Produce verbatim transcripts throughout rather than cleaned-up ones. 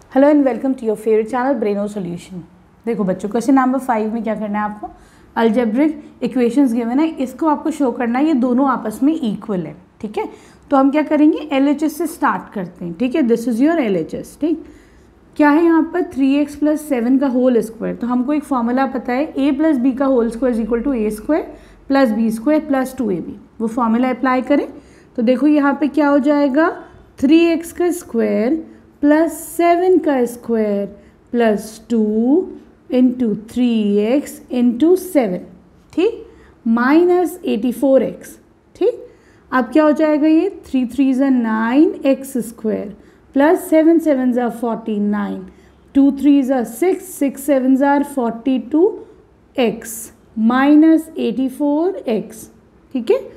Hello and welcome to your favourite channel Braino Solution. देखो बच्चों, question number five में क्या करना है आपको, अलजेब्रिक इक्वेशंस गिवन है, इसको आपको शो करना है ये दोनों आपस में इक्वल है। ठीक है, तो हम क्या करेंगे, एल एच एस से स्टार्ट करते हैं। ठीक है, this is your L H S. ठीक, क्या है यहाँ पर थ्री एक्स प्लस सेवन का होल स्क्वायर। तो हमको एक फॉर्मूला पता है, ए प्लस बी का whole square is equal to A square plus B square plus two A B. वो फॉर्मूला अप्लाई करें तो देखो यहाँ पे क्या हो जाएगा, थ्री एक्स का स्क्वायर प्लस सेवन का square plus two into three X into seven, ठीक, माइनस एटी फोर एक्स। ठीक, अब क्या हो जाएगा, ये थ्री थ्री ज़ा nine X square plus seven seven ज़ा फोर्टी नाइन, टू थ्री ज़ा सिक्स, सिक्स सेवन ज़ा forty two X minus eighty four X. ठीक है,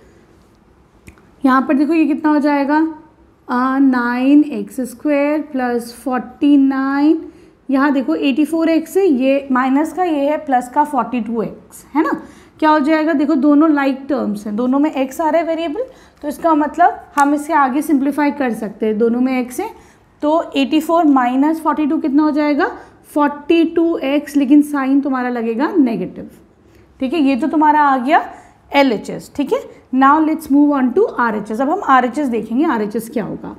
यहाँ पर देखो ये कितना हो जाएगा, nine X square plus forty nine, यहाँ देखो एटी फोर एक्स है, ये माइनस का ये है प्लस का फोर्टी टू एक्स है ना। क्या हो जाएगा, देखो दोनों लाइक टर्म्स हैं, दोनों में एक्स आ रहा है वेरिएबल, तो इसका मतलब हम इसे आगे सिंप्लीफाई कर सकते हैं, दोनों में एक्स है। तो eighty four minus forty two कितना हो जाएगा, फोर्टी टू एक्स, लेकिन साइन तुम्हारा लगेगा नेगेटिव। ठीक है, ये तो तुम्हारा आ गया एल एच एस। ठीक है, now let's move on to R H S. अब हम आर एच एस देखेंगे, आर एच एस क्या होगा।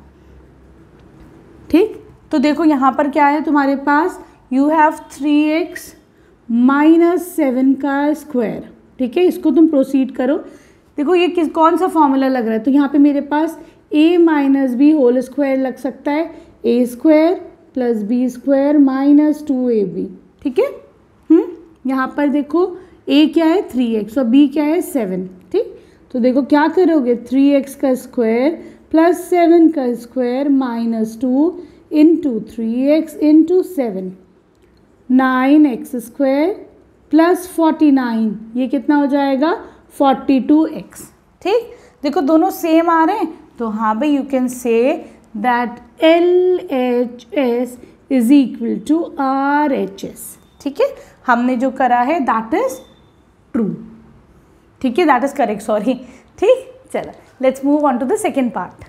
ठीक, तो देखो यहाँ पर क्या है तुम्हारे पास, you have three X minus seven का स्क्वायर। ठीक है, इसको तुम प्रोसीड करो। देखो ये किस कौन सा फॉर्मूला लग रहा है, तो यहाँ पे मेरे पास a minus B whole square लग सकता है, ए square plus B square minus two A B. ठीक है, हम्म यहाँ पर देखो a क्या है थ्री एक्स और b क्या है सेवन। ठीक, तो देखो क्या करोगे, थ्री एक्स का स्क्वायर प्लस सेवन का square minus two into three X into seven, nine X square plus forty nine, ये कितना हो जाएगा फोर्टी टू एक्स। ठीक, देखो दोनों सेम आ रहे हैं, तो हाँ भाई you can say that L H S is equal to R H S. ठीक है, हमने जो करा है दैट इज ट्रू। ठीक है, दैट इज करेक्ट, सॉरी। ठीक, चलो let's move on to the second part.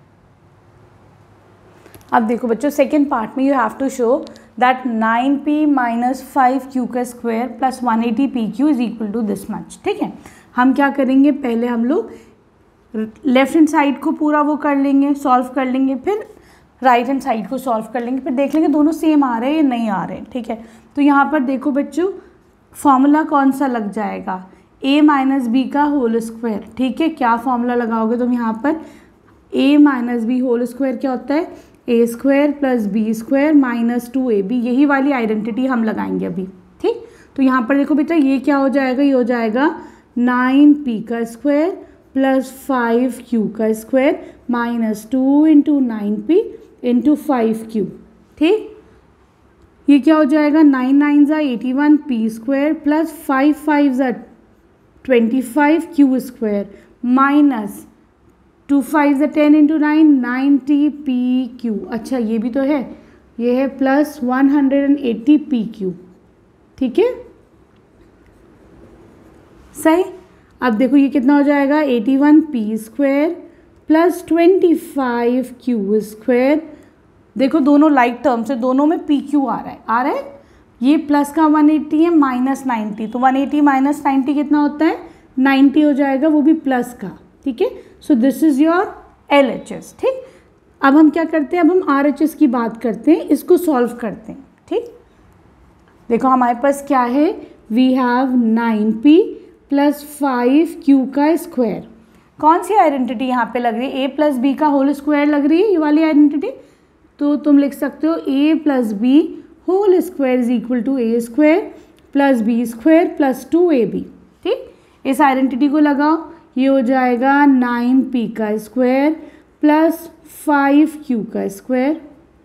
अब देखो बच्चों, सेकेंड पार्ट में you have to show that nine P minus five Q का square plus one eighty P Q is equal to this much. ठीक है, हम क्या करेंगे, पहले हम लोग लेफ्ट हैंड साइड को पूरा वो कर लेंगे, सॉल्व कर लेंगे, फिर राइट हैंड साइड को सॉल्व कर लेंगे, फिर देख लेंगे दोनों सेम आ रहे हैं या नहीं आ रहे हैं। ठीक है, तो यहाँ पर देखो बच्चों, फॉर्मूला कौन सा लग जाएगा, a माइनस बी का होल स्क्वायर। ठीक है, क्या फॉर्मूला लगाओगे तुम यहाँ पर, a minus B whole square क्या होता है, ए square plus B square minus two ए बी, यही वाली आइडेंटिटी हम लगाएंगे अभी। ठीक, तो यहाँ पर देखो बेटा ये क्या हो जाएगा, ये हो जाएगा नाइन पी का स्क्वायर प्लस फाइव क्यू का square minus two into nine P into five Q. ठीक, ये क्या हो जाएगा, नाइन नाइन ज़ा eighty one P square plus five five ज़ा twenty five Q square minus two five ज़ा ten into nine ninety P Q. अच्छा ये भी तो है, ये है plus one hundred and eighty P Q. ठीक है, सही। अब देखो ये कितना हो जाएगा, eighty one P square plus twenty five Q square. देखो दोनों लाइक टर्म्स है, दोनों में पी क्यू आ रहा है, आ रहा है, ये प्लस का वन एटी है माइनस नाइन्टी, तो वन एटी माइनस नाइन्टी कितना होता है, नाइन्टी हो जाएगा, वो भी प्लस का। ठीक है, so this is your L H S. ठीक, अब हम क्या करते हैं, अब हम आर एच एस की बात करते हैं, इसको सॉल्व करते हैं। ठीक, देखो हमारे पास क्या है, we have nine p plus five Q का स्क्वायर। कौन सी आइडेंटिटी यहाँ पे लग रही है, ए प्लस बी का होल स्क्वायर लग रही है, ये वाली आइडेंटिटी। तो तुम लिख सकते हो a plus b whole square is equal to A square plus B square plus two A B. ठीक, इस आइडेंटिटी को लगाओ, ये हो जाएगा नाइन पी का स्क्वायर प्लस फाइव क्यू का square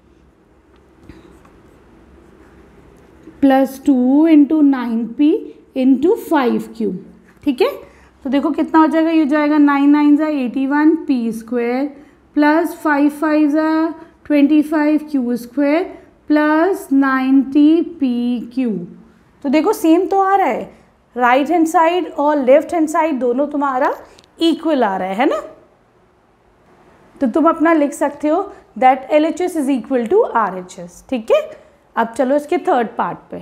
plus two into nine P into five Q. ठीक है, तो देखो कितना हो जाएगा, ये हो जाएगा नाइन नाइन ज़ा eighty one P square plus five five ज़ा twenty five Q square plus ninety P q. तो देखो सेम तो आ रहा है, राइट हैंड साइड और लेफ्ट हैंड साइड दोनों तुम्हारा इक्वल आ रहा है, है ना। तो तुम अपना लिख सकते हो that L H S is equal to R H S. ठीक है, अब चलो इसके थर्ड पार्ट पे।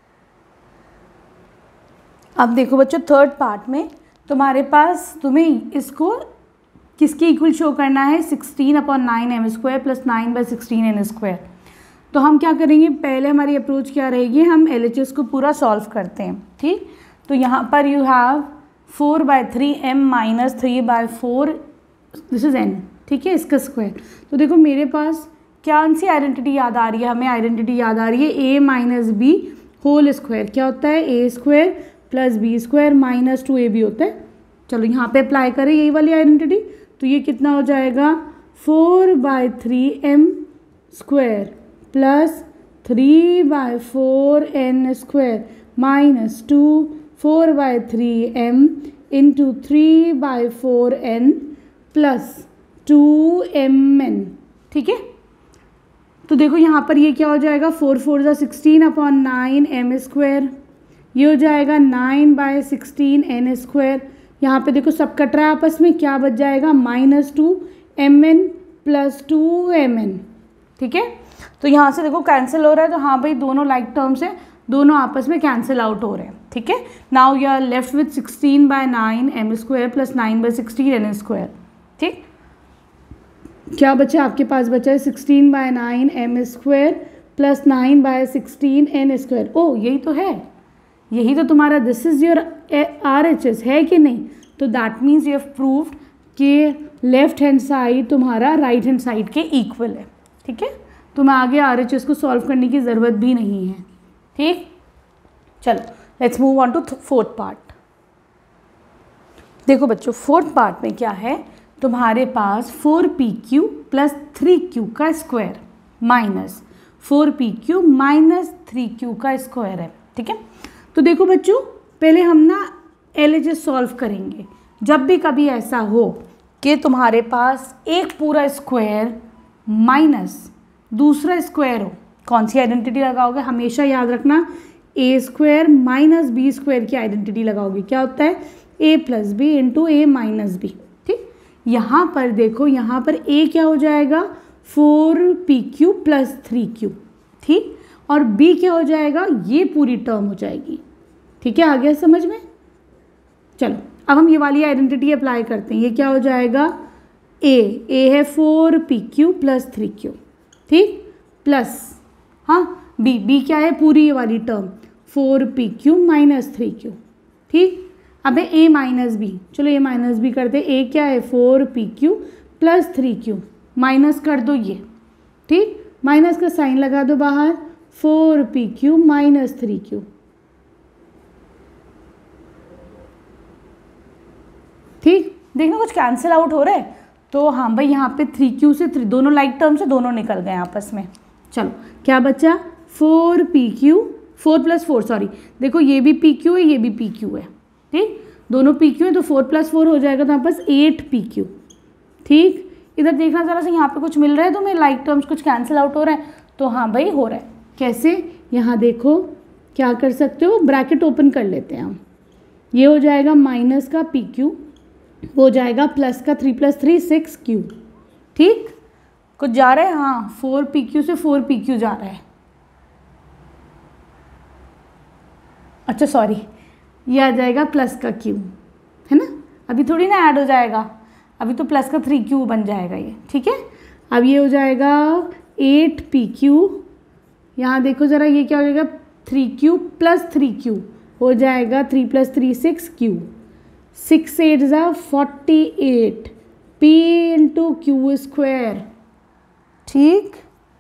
अब देखो बच्चों, थर्ड पार्ट में तुम्हारे पास तुम्हें इसको किसके इक्वल शो करना है, sixteen upon nine m square plus nine by sixteen n square. तो हम क्या करेंगे, पहले हमारी अप्रोच क्या रहेगी, हम एल एच एस को पूरा सॉल्व करते हैं। ठीक, तो यहाँ पर you have four by three m minus three by four, this is n. ठीक है, इसका स्क्वायर। तो देखो मेरे पास क्या सी आइडेंटिटी याद आ रही है, हमें आइडेंटिटी याद आ रही है a minus B whole square. क्या होता है, ए square plus B square minus two ए बी होता है। चलो यहाँ पे अप्लाई करें यही वाली आइडेंटिटी, तो ये कितना हो जाएगा, four by three m square plus three by four n square minus two four by three m into three by four n plus two m n. ठीक है, तो देखो यहाँ पर ये क्या हो जाएगा, फोर फोर ज़ा sixteen upon nine m square, ये हो जाएगा nine by sixteen n square. यहाँ पे देखो सब कट रहा है आपस में, क्या बच जाएगा, minus two m n plus two m n. ठीक है, तो यहाँ से देखो कैंसिल हो रहा है, तो हाँ भाई दोनों लाइक टर्म्स हैं, दोनों आपस में कैंसिल आउट हो रहे हैं। ठीक है, now you are left with sixteen by nine m square plus nine by sixteen n square. ठीक, क्या बचा आपके पास, बचा है sixteen by nine m square plus nine by sixteen n square. ओ यही तो है, यही तो तुम्हारा this is your R H S है कि नहीं। तो that means you have proved कि लेफ्ट हैंड साइड तुम्हारा राइट हैंड साइड के इक्वल है। ठीक है, तुम्हें आगे आर एच एस को सॉल्व करने की ज़रूरत भी नहीं है। ठीक, चलो let's move on to fourth part. देखो बच्चों, फोर्थ पार्ट में क्या है, तुम्हारे पास four p q plus three q का square minus four p q minus three q का स्क्वायर है। ठीक है, तो देखो बच्चों, पहले हम ना एल एच एस सॉल्व करेंगे। जब भी कभी ऐसा हो कि तुम्हारे पास एक पूरा स्क्वायर माइनस दूसरा स्क्वायर हो, कौन सी आइडेंटिटी लगाओगे, हमेशा याद रखना a square minus b square की आइडेंटिटी लगाओगे। क्या होता है, ए plus b into a minus b. ठीक, यहाँ पर देखो, यहाँ पर ए क्या हो जाएगा, four p q plus three q. ठीक, और बी क्या हो जाएगा, ये पूरी टर्म हो जाएगी। ठीक है, आ गया समझ में। चलो अब हम ये वाली आइडेंटिटी अप्लाई करते हैं। ये क्या हो जाएगा, ए ए है four p q plus three q. ठीक, प्लस हाँ बी बी क्या है, पूरी ये वाली term four p q minus three q. ठीक, अब है ए माइनस बी, चलो ए माइनस बी करते। ए क्या है, four p q plus three q, minus कर दो ये। ठीक, माइनस का साइन लगा दो बाहर, four p q minus three q. ठीक, देखना कुछ कैंसिल आउट हो रहा है, तो हाँ भाई यहाँ पे थ्री क्यू से थ्री, दोनों लाइक टर्म से दोनों निकल गए आपस में। चलो क्या बचा, four p q, four plus four sorry, देखो ये भी पी क्यू है ये भी पी क्यू है। ठीक, दोनों पी क्यू है, तो फोर प्लस फोर हो जाएगा तो यहाँ पास एट पी क्यू। ठीक, इधर देखना ज़रा सा, यहाँ पे कुछ मिल रहा है तो मेरे लाइक टर्म्स कुछ कैंसिल आउट हो रहा है, तो हाँ भाई हो रहा है। कैसे, यहाँ देखो क्या कर सकते हो, ब्रैकेट ओपन कर लेते हैं हम। ये हो जाएगा माइनस का पी क्यू, हो जाएगा प्लस का three plus three six q. ठीक, कुछ जा रहा है, हाँ फोर पी क्यू से फोर पी क्यू जा रहा है। अच्छा सॉरी, ये आ जाएगा प्लस का क्यू, है ना, अभी थोड़ी ना ऐड हो जाएगा, अभी तो प्लस का थ्री क्यू बन जाएगा ये। ठीक है, अब ये हो जाएगा एट पी क्यू, यहाँ देखो ज़रा ये क्या हो जाएगा, three q plus three q हो जाएगा three plus three six q, six eight ज़ा forty eight p into q square. ठीक,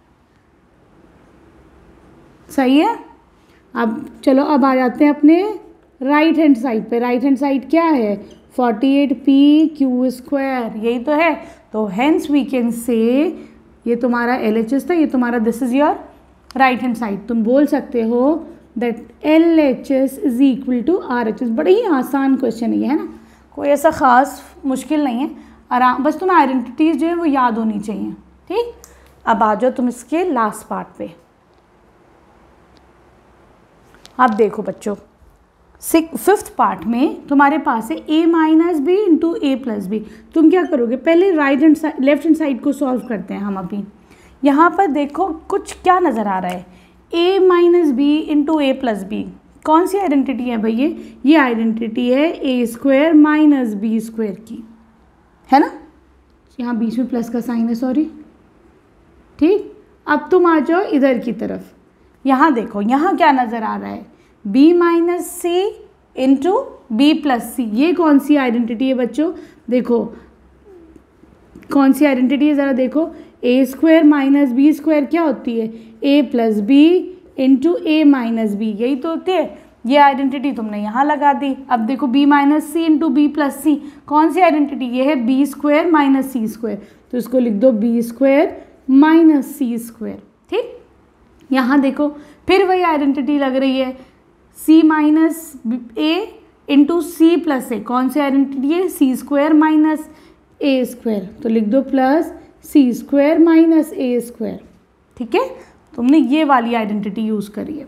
सही है। अब चलो अब आ जाते हैं अपने राइट हैंड साइड पे। राइट हैंड साइड क्या है, forty eight p q square, यही तो है। तो हेंस वी कैन से ये तुम्हारा एल एच एस था, ये तुम्हारा this is your right hand side. तुम बोल सकते हो that L H S is equal to R H S. बड़ा ही आसान क्वेश्चन है, है ना, कोई ऐसा ख़ास मुश्किल नहीं है, आराम, बस तुम्हें आइडेंटिटीज़ जो है वो याद होनी चाहिए। ठीक, अब आ जाओ तुम इसके लास्ट पार्ट पे। अब देखो बच्चों, फिफ्थ पार्ट में तुम्हारे पास है a minus b into a plus b. तुम क्या करोगे, पहले right hand side left hand side को सॉल्व करते हैं हम अभी। यहाँ पर देखो कुछ क्या नज़र आ रहा है, a minus b into a plus b. कौन सी आइडेंटिटी है भैया, ये आइडेंटिटी है ए स्क्वायर माइनस बी स्क्वायर की, है ना। यहाँ बीच में प्लस का साइन है, सॉरी। ठीक, अब तुम आ जाओ इधर की तरफ। यहाँ देखो, यहाँ क्या नज़र आ रहा है, b minus c into b plus c. ये कौन सी आइडेंटिटी है बच्चों, देखो कौन सी आइडेंटिटी है, ज़रा देखो। A square minus b square क्या होती है, a plus b into a minus b, यही तो होती है। ये आइडेंटिटी तुमने यहाँ लगा दी। अब देखो b minus c into b plus c, कौन सी आइडेंटिटी, ये है b square minus c square, तो इसको लिख दो b square minus c square. ठीक, यहाँ देखो फिर वही आइडेंटिटी लग रही है, c minus a into c plus a, कौन सी आइडेंटिटी है, c square minus a square, तो लिख दो plus c square minus a square. ठीक है, तुमने ये वाली आइडेंटिटी यूज़ करी है।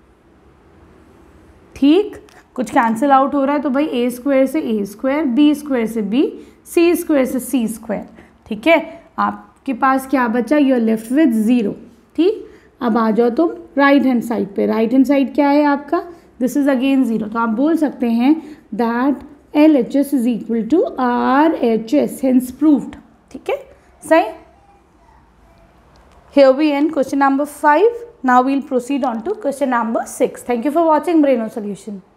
ठीक, कुछ कैंसिल आउट हो रहा है तो भाई ए स्क्वायर से ए स्क्वायर, बी स्क्वायर से बी, सी स्क्वायर से सी स्क्वायर। ठीक है, आपके पास क्या बचा, you are left with zero. ठीक, अब आ जाओ तुम राइट हैंड साइड पे। राइट हैंड साइड क्या है आपका, दिस इज अगेन ज़ीरो, तो आप बोल सकते हैं that L H S is equal to R H S, hence proved. ठीक है, सही। Here we end question number five. Now we'll proceed on to question number six. Thank you for watching Braino Solution.